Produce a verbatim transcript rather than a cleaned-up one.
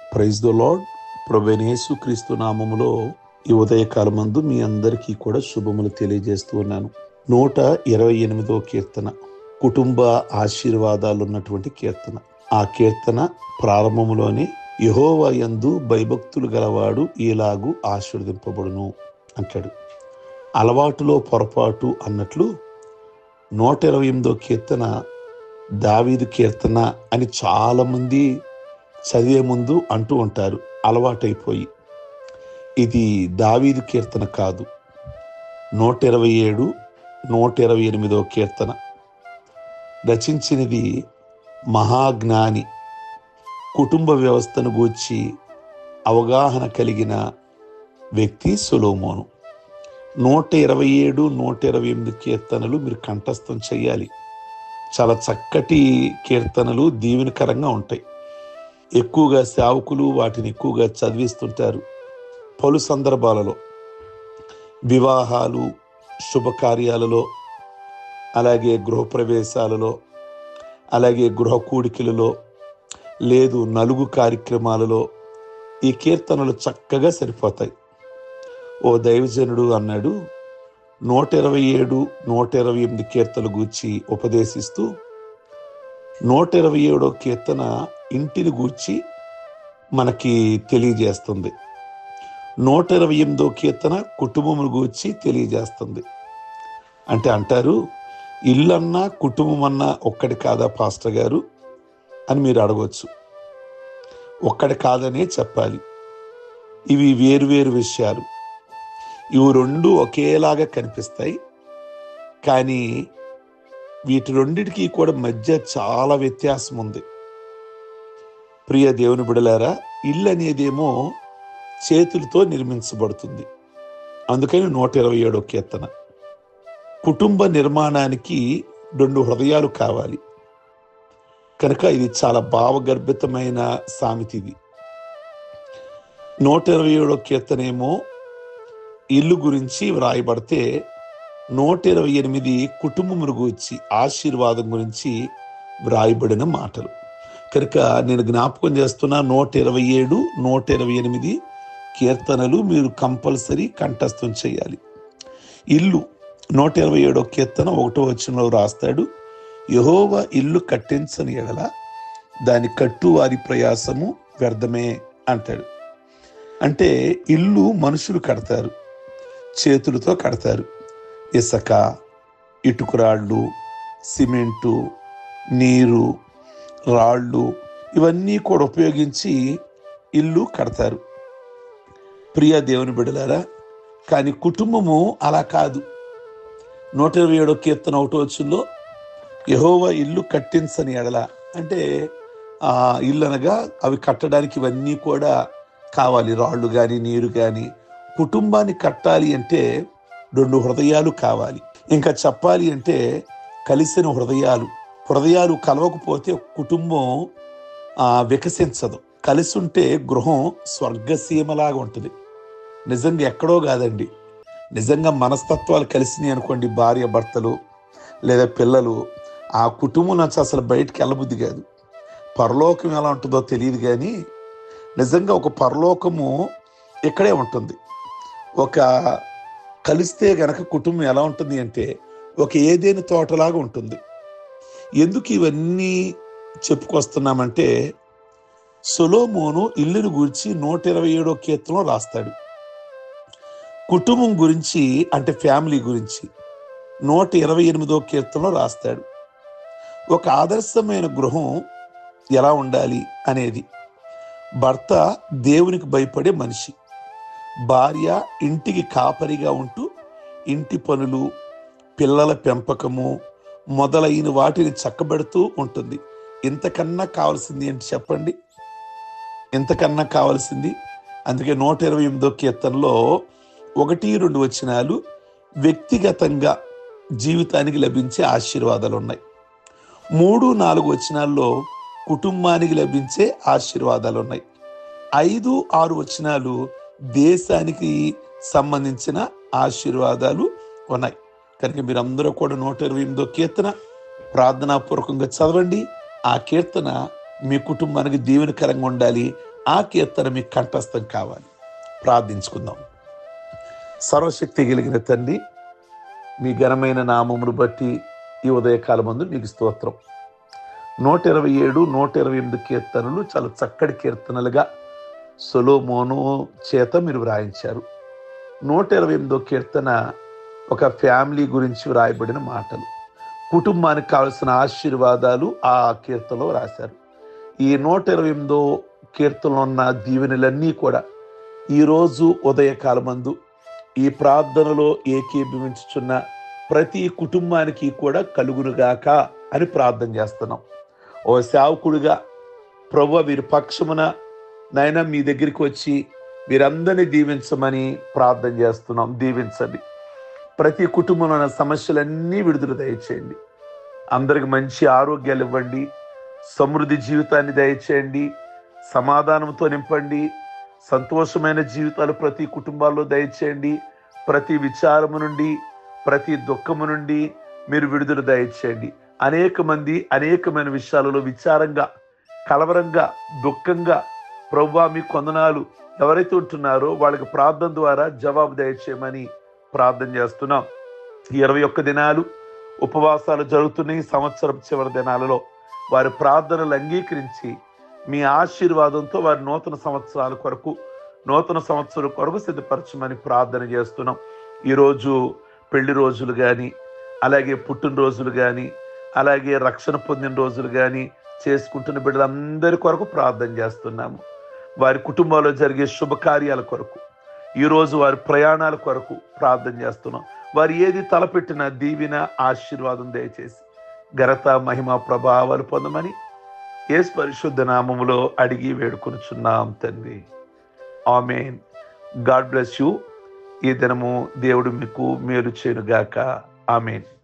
Praise the lord. ప్రభువైన యేసుక్రీస్తు నామములో ఈ ఉదయకాలమందు మీ అందరికీ కూడా శుభములు తెలియజేస్తూ ఉన్నాను. నూట ఇరవై ఎనిమిదో కీర్తన కుటుంబ ఆశీర్వాదాలు ఉన్నటువంటి కీర్తన. ఆ కీర్తన ప్రారంభములోనే యెహోవా యందు భయభక్తులు గలవాడు ఇలాగు ఆశీర్వదింపబడును అంటాడు. అలవాటులో పొరపాటు అన్నట్లు నూట ఇరవై ఎనిమిదో కీర్తన దావీదు కీర్తన అని చాలా మంది చదివే ముందు అంటూ ఉంటారు, అలవాటైపోయి. ఇది దావీదు కీర్తన కాదు. నూట ఇరవై ఏడు నూట ఇరవై ఎనిమిదో కీర్తన రచించినది మహాజ్ఞాని, కుటుంబ వ్యవస్థను గూర్చి అవగాహన కలిగిన వ్యక్తి సొలొమోను. నూట ఇరవై ఏడు నూట ఇరవై ఎనిమిది కీర్తనలు మీరు కంఠస్థం చేయాలి. చాలా చక్కటి కీర్తనలు, దీవెనకరంగా ఉంటాయి. ఎక్కువగా సేవకులు వాటిని ఎక్కువగా చదివిస్తుంటారు. పలు సందర్భాలలో, వివాహాలు, శుభకార్యాలలో, అలాగే గృహప్రవేశాలలో, అలాగే గృహ కూడికలలో, లేదు నలుగు కార్యక్రమాలలో ఈ కీర్తనలు చక్కగా సరిపోతాయి. ఓ దైవజనుడు అన్నాడు, నూట ఇరవై ఏడు నూట ఇరవై ఎనిమిది కీర్తనలు గూర్చి ఉపదేశిస్తూ, నూట ఇరవై ఏడో కీర్తన ఇంటిని గూర్చి మనకి తెలియజేస్తుంది. నూట ఇరవై ఎనిమిదో కీర్తన కుటుంబం గూర్చి తెలియజేస్తుంది. అంటే అంటారు, ఇల్లన్నా కుటుంబం అన్నా ఒక్కటి కాదా పాస్టర్ గారు అని మీరు అడగవచ్చు. ఒక్కటి కాదనే చెప్పాలి. ఇవి వేరువేరు విషయాలు. ఇవి రెండు ఒకేలాగా కనిపిస్తాయి, కానీ వీటి రెండిటికి కూడా మధ్య చాలా వ్యత్యాసం ఉంది. ప్రియ దేవుని బిడలారా, ఇల్లు అనేదేమో చేతులతో నిర్మించబడుతుంది. అందుకని నూట ఇరవై ఏడో కీర్తన. కుటుంబ నిర్మాణానికి రెండు హృదయాలు కావాలి కనుక ఇది చాలా భావగర్భితమైన సామెత. ఇది నూట ఇరవై ఏడో కీర్తనేమో ఇల్లు గురించి వ్రాయబడితే, నూట ఇరవై ఎనిమిది కుటుంబమును గురించి, ఆశీర్వాదం గురించి వ్రాయబడిన మాటలు కనుక నేను జ్ఞాపకం చేస్తున్న నూట ఇరవై ఏడు నూట ఇరవై ఎనిమిది కీర్తనలు మీరు కంపల్సరీ కంఠస్థం చేయాలి. ఇల్లు నూట ఇరవై ఏడో కీర్తన ఒకటో వచనంలో రాస్తాడు, యెహోవా ఇల్లు కట్టించని ఎడల దాని కట్టు వారి ప్రయాసము వ్యర్థమే అంటాడు. అంటే ఇల్లు మనుషులు కడతారు, చేతులతో కడతారు. ఇసుక, ఇటుకురాళ్ళు, సిమెంటు, నీరు, రాళ్ళు ఇవన్నీ కూడా ఉపయోగించి ఇల్లు కడతారు. ప్రియ దేవుని బిడ్డలారా, కానీ కుటుంబము అలా కాదు. నూట ఇరవై ఏడో కీర్తన ఒకటో వచనంలో యెహోవా ఇల్లు కట్టించని ఎడల అంటే ఆ ఇల్లు అనగా అవి కట్టడానికి ఇవన్నీ కూడా కావాలి, రాళ్ళు కానీ నీరు కానీ. కుటుంబాన్ని కట్టాలి అంటే రెండు హృదయాలు కావాలి. ఇంకా చెప్పాలి అంటే కలిసిన హృదయాలు. హృదయాలు కలవకపోతే కుటుంబం ఆ వికసించదు. కలిసి ఉంటే గృహం స్వర్గసీమలాగా ఉంటుంది. నిజంగా ఎక్కడో కాదండి, నిజంగా మనస్తత్వాలు కలిసినాయి అనుకోండి, భార్య భర్తలు లేదా పిల్లలు, ఆ కుటుంబం నుంచి అసలు బయటికి వెళ్ళబుద్ధి కాదు. పరలోకం ఎలా ఉంటుందో తెలియదు, కానీ నిజంగా ఒక పరలోకము ఇక్కడే ఉంటుంది. ఒక కలిస్తే గనక కుటుంబం ఎలా ఉంటుంది అంటే ఒక ఏదేని తోటలాగా ఉంటుంది. ఎందుకు ఇవన్నీ చెప్పుకొస్తున్నామంటే, సొలొమోను ఇల్లుని గురించి నూట ఇరవై ఏడో కీర్తనలో రాస్తాడు. కుటుంబం గురించి అంటే ఫ్యామిలీ గురించి నూట ఇరవై ఎనిమిదో కీర్తనలో రాస్తాడు. ఒక ఆదర్శమైన గృహం ఎలా ఉండాలి అనేది. భర్త దేవునికి భయపడే మనిషి, భార్య ఇంటికి కాపరిగా ఉంటూ ఇంటి పనులు, పిల్లల పెంపకము మొదలైన వాటిని చక్కబెడుతూ ఉంటుంది. ఇంతకన్నా కావాల్సింది ఏంటి చెప్పండి? ఇంతకన్నా కావాల్సింది. అందుకే నూట ఇరవై ఎనిమిదో కీర్తనలో ఒకటి రెండు వచనాలు వ్యక్తిగతంగా జీవితానికి లభించే ఆశీర్వాదాలు ఉన్నాయి. మూడు నాలుగు వచనాల్లో కుటుంబానికి లభించే ఆశీర్వాదాలు ఉన్నాయి. ఐదు ఆరు వచనాలు దేశానికి సంబంధించిన ఆశీర్వాదాలు ఉన్నాయి. కనుక మీరందరూ కూడా నూట ఇరవై ఎనిమిదో కీర్తన ప్రార్థనాపూర్వకంగా చదవండి. ఆ కీర్తన మీ కుటుంబానికి దీవెనకరంగా ఉండాలి. ఆ కీర్తన మీకు కంఠస్థం కావాలి. ప్రార్థించుకుందాం. సర్వశక్తి కలిగిన తండ్రి, మీ ఘనమైన నామమును బట్టి ఈ ఉదయకాలమందు మీకు స్తోత్రం. నూట ఇరవై ఏడు నూట ఇరవై ఎనిమిది కీర్తనలు చాలా చక్కటి కీర్తనలుగా సొలొమోను చేత మీరు వ్రాయించారు. నూట ఇరవై ఎనిమిదో కీర్తన ఒక ఫ్యామిలీ గురించి వ్రాయబడిన మాటలు. కుటుంబానికి కావలసిన ఆశీర్వాదాలు ఆ కీర్తనలో రాశారు. ఈ నూట ఇరవై ఎనిమిదో కీర్తనలో ఉన్న దీవెనలన్నీ కూడా ఈరోజు ఉదయకాలమందు ఈ ప్రార్థనలో ఏకీభవించుచున్న ప్రతి కుటుంబానికి కూడా కలుగునుగాక అని ప్రార్థన చేస్తున్నాం. ఓ సేవకుడిగా ప్రభువా, వీరి పక్షమున నాయన మీ దగ్గరికి వచ్చి వీరందరినీ దీవించమని ప్రార్థన చేస్తున్నాం. దీవించండి. ప్రతి కుటుంబంలో ఉన్న సమస్యలన్నీ విడుదల దయచేయండి. అందరికి మంచి ఆరోగ్యాలు ఇవ్వండి. సమృద్ధి జీవితాన్ని దయచేయండి. సమాధానంతో నింపండి. సంతోషమైన జీవితాలు ప్రతి కుటుంబాల్లో దయచేయండి. ప్రతి విచారము నుండి, ప్రతి దుఃఖము నుండి మీరు విడుదల దయచేయండి. అనేక మంది అనేకమైన విషయాలలో విచారంగా, కలవరంగా, దుఃఖంగా ప్రభువా మీ కొందనాలు ఎవరైతే ఉంటున్నారో వాళ్ళకి ప్రార్థన ద్వారా జవాబు దయచేయమని ప్రార్థన చేస్తున్నాం. ఇరవై ఒక్క దినాలు ఉపవాసాలు జరుగుతున్నాయి. సంవత్సరం చివరి దినాలలో వారి ప్రార్థనలు అంగీకరించి మీ ఆశీర్వాదంతో వారి నూతన సంవత్సరాల కొరకు నూతన సంవత్సరం కొరకు సిద్ధపరచమని ప్రార్థన చేస్తున్నాం. ఈరోజు పెళ్లి రోజులు కానీ, అలాగే పుట్టినరోజులు కానీ, అలాగే రక్షణ పొందిన రోజులు కానీ చేసుకుంటున్న బిడ్డలందరి కొరకు ప్రార్థన చేస్తున్నాము. వారి కుటుంబాల్లో జరిగే శుభకార్యాల కొరకు, ఈరోజు వారి ప్రయాణాల కొరకు ప్రార్థన చేస్తున్నాం. వారు ఏది తలపెట్టిన దీవెన, ఆశీర్వాదం దయచేసి ఘనత, మహిమ, ప్రభావాలు పొందమని యేసు పరిశుద్ధ నామములో అడిగి వేడుకొనుచున్నాం తండ్రి. ఆమేన్. God bless you. ఈ దినము దేవుడు మీకు మేలు చేయునుగాక. ఆమేన్.